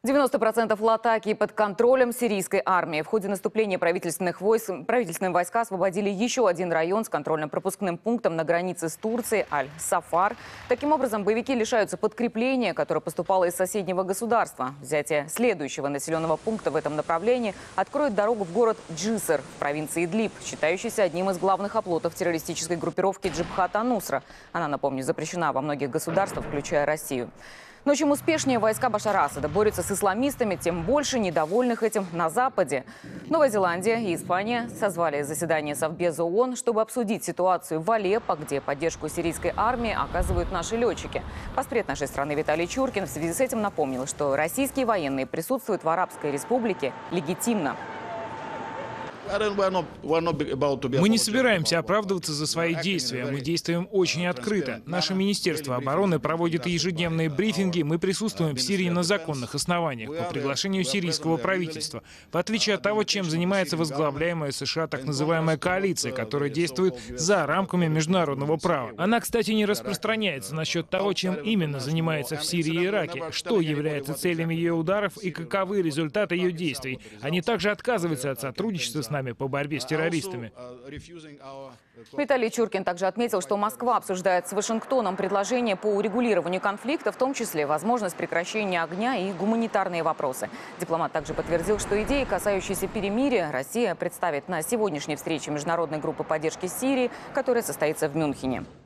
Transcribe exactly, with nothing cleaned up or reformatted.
девяносто процентов Латакии под контролем сирийской армии. В ходе наступления правительственных войск, правительственные войска освободили еще один район с контрольно-пропускным пунктом на границе с Турцией – Аль-Сафар. Таким образом, боевики лишаются подкрепления, которое поступало из соседнего государства. Взятие следующего населенного пункта в этом направлении откроет дорогу в город Джиср в провинции Идлиб, считающийся одним из главных оплотов террористической группировки Джабхат ан-Нусра. Она, напомню, запрещена во многих государствах, включая Россию. Но чем успешнее войска Башара Асада борются с исламистами, тем больше недовольных этим на Западе. Новая Зеландия и Испания созвали заседание Совбеза ООН, чтобы обсудить ситуацию в Алеппо, где поддержку сирийской армии оказывают наши летчики. Постред нашей страны Виталий Чуркин в связи с этим напомнил, что российские военные присутствуют в Арабской Республике легитимно. Мы не собираемся оправдываться за свои действия. Мы действуем очень открыто. Наше Министерство обороны проводит ежедневные брифинги. Мы присутствуем в Сирии на законных основаниях, по приглашению сирийского правительства. В отличие от того, чем занимается возглавляемая США так называемая коалиция, которая действует за рамками международного права. Она, кстати, не распространяется насчет того, чем именно занимается в Сирии и Ираке, что является целями ее ударов и каковы результаты ее действий. Они также отказываются от сотрудничества с нами по борьбе с террористами. Виталий Чуркин также отметил, что Москва обсуждает с Вашингтоном предложение по урегулированию конфликта, в том числе возможность прекращения огня и гуманитарные вопросы. Дипломат также подтвердил, что идеи, касающиеся перемирия, Россия представит на сегодняшней встрече международной группы поддержки Сирии, которая состоится в Мюнхене.